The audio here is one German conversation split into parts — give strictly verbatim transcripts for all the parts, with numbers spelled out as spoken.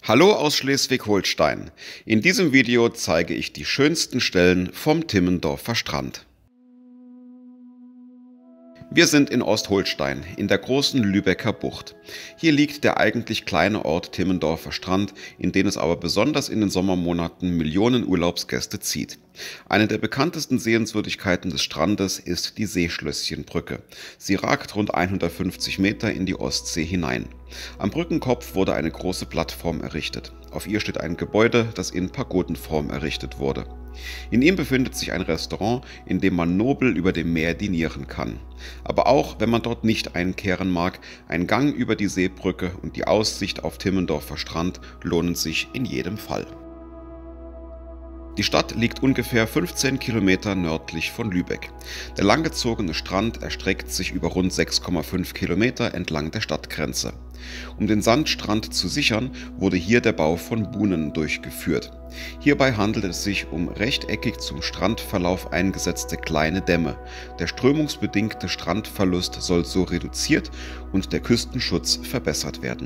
Hallo aus Schleswig-Holstein. In diesem Video zeige ich die schönsten Stellen vom Timmendorfer Strand. Wir sind in Ostholstein, in der großen Lübecker Bucht. Hier liegt der eigentlich kleine Ort Timmendorfer Strand, in den es aber besonders in den Sommermonaten Millionen Urlaubsgäste zieht. Eine der bekanntesten Sehenswürdigkeiten des Strandes ist die Seeschlösschenbrücke. Sie ragt rund hundertfünfzig Meter in die Ostsee hinein. Am Brückenkopf wurde eine große Plattform errichtet. Auf ihr steht ein Gebäude, das in Pagodenform errichtet wurde. In ihm befindet sich ein Restaurant, in dem man nobel über dem Meer dinieren kann. Aber auch, wenn man dort nicht einkehren mag, ein Gang über die Seebrücke und die Aussicht auf Timmendorfer Strand lohnen sich in jedem Fall. Die Stadt liegt ungefähr fünfzehn Kilometer nördlich von Lübeck. Der langgezogene Strand erstreckt sich über rund sechs Komma fünf Kilometer entlang der Stadtgrenze. Um den Sandstrand zu sichern, wurde hier der Bau von Buhnen durchgeführt. Hierbei handelt es sich um rechteckig zum Strandverlauf eingesetzte kleine Dämme. Der strömungsbedingte Strandverlust soll so reduziert und der Küstenschutz verbessert werden.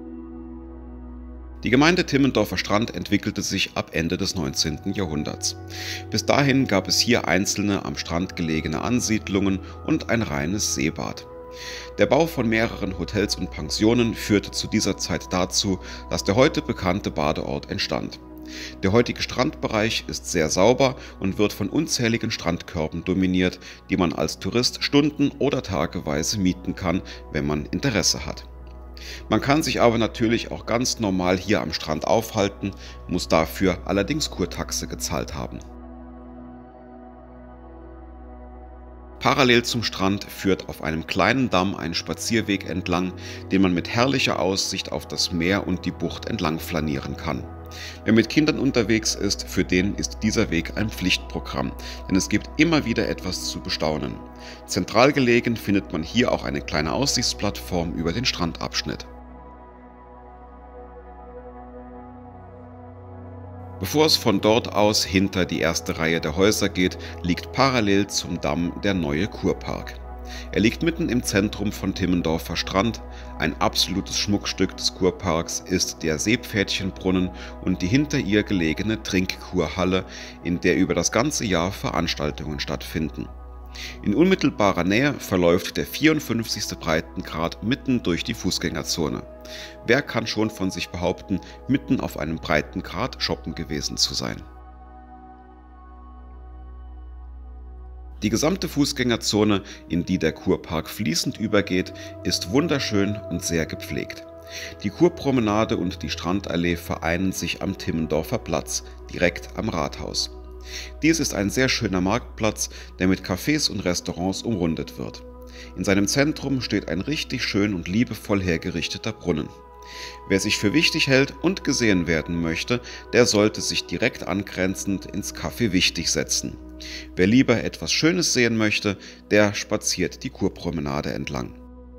Die Gemeinde Timmendorfer Strand entwickelte sich ab Ende des neunzehnten Jahrhunderts. Bis dahin gab es hier einzelne am Strand gelegene Ansiedlungen und ein reines Seebad. Der Bau von mehreren Hotels und Pensionen führte zu dieser Zeit dazu, dass der heute bekannte Badeort entstand. Der heutige Strandbereich ist sehr sauber und wird von unzähligen Strandkörben dominiert, die man als Tourist stunden- oder tageweise mieten kann, wenn man Interesse hat. Man kann sich aber natürlich auch ganz normal hier am Strand aufhalten, muss dafür allerdings Kurtaxe gezahlt haben. Parallel zum Strand führt auf einem kleinen Damm ein Spazierweg entlang, den man mit herrlicher Aussicht auf das Meer und die Bucht entlang flanieren kann. Wer mit Kindern unterwegs ist, für den ist dieser Weg ein Pflichtprogramm, denn es gibt immer wieder etwas zu bestaunen. Zentral gelegen findet man hier auch eine kleine Aussichtsplattform über den Strandabschnitt. Bevor es von dort aus hinter die erste Reihe der Häuser geht, liegt parallel zum Damm der neue Kurpark. Er liegt mitten im Zentrum von Timmendorfer Strand. Ein absolutes Schmuckstück des Kurparks ist der Seepferdchenbrunnen und die hinter ihr gelegene Trinkkurhalle, in der über das ganze Jahr Veranstaltungen stattfinden. In unmittelbarer Nähe verläuft der vierundfünfzigste Breitengrad mitten durch die Fußgängerzone. Wer kann schon von sich behaupten, mitten auf einem Breitengrad shoppen gewesen zu sein? Die gesamte Fußgängerzone, in die der Kurpark fließend übergeht, ist wunderschön und sehr gepflegt. Die Kurpromenade und die Strandallee vereinen sich am Timmendorfer Platz, direkt am Rathaus. Dies ist ein sehr schöner Marktplatz, der mit Cafés und Restaurants umrundet wird. In seinem Zentrum steht ein richtig schön und liebevoll hergerichteter Brunnen. Wer sich für wichtig hält und gesehen werden möchte, der sollte sich direkt angrenzend ins Café Wichtig setzen. Wer lieber etwas Schönes sehen möchte, der spaziert die Kurpromenade entlang.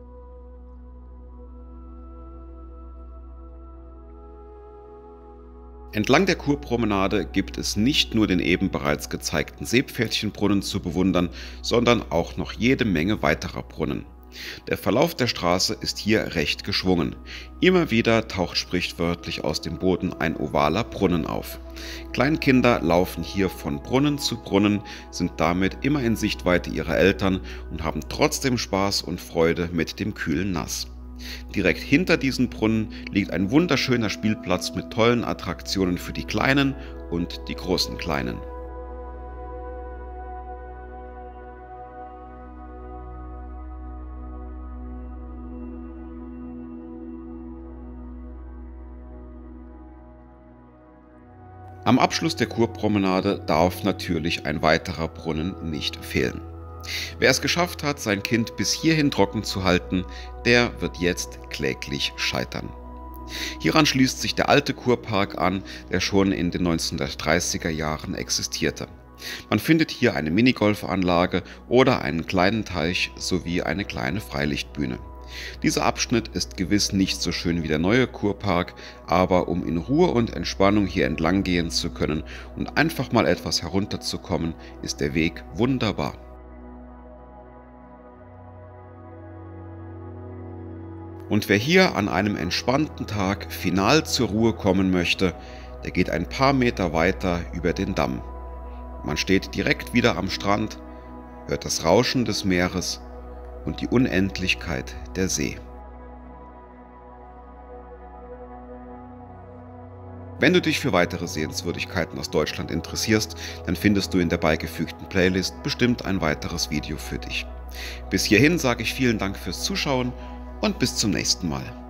Entlang der Kurpromenade gibt es nicht nur den eben bereits gezeigten Seepferdchenbrunnen zu bewundern, sondern auch noch jede Menge weiterer Brunnen. Der Verlauf der Straße ist hier recht geschwungen. Immer wieder taucht sprichwörtlich aus dem Boden ein ovaler Brunnen auf. Kleinkinder laufen hier von Brunnen zu Brunnen, sind damit immer in Sichtweite ihrer Eltern und haben trotzdem Spaß und Freude mit dem kühlen Nass. Direkt hinter diesen Brunnen liegt ein wunderschöner Spielplatz mit tollen Attraktionen für die Kleinen und die großen Kleinen. Am Abschluss der Kurpromenade darf natürlich ein weiterer Brunnen nicht fehlen. Wer es geschafft hat, sein Kind bis hierhin trocken zu halten, der wird jetzt kläglich scheitern. Hieran schließt sich der alte Kurpark an, der schon in den neunzehnhundertdreißiger Jahren existierte. Man findet hier eine Minigolfanlage oder einen kleinen Teich sowie eine kleine Freilichtbühne. Dieser Abschnitt ist gewiss nicht so schön wie der neue Kurpark, aber um in Ruhe und Entspannung hier entlang gehen zu können und einfach mal etwas herunterzukommen, ist der Weg wunderbar. Und wer hier an einem entspannten Tag final zur Ruhe kommen möchte, der geht ein paar Meter weiter über den Damm. Man steht direkt wieder am Strand, hört das Rauschen des Meeres und die Unendlichkeit der See. Wenn du dich für weitere Sehenswürdigkeiten aus Deutschland interessierst, dann findest du in der beigefügten Playlist bestimmt ein weiteres Video für dich. Bis hierhin sage ich vielen Dank fürs Zuschauen und bis zum nächsten Mal.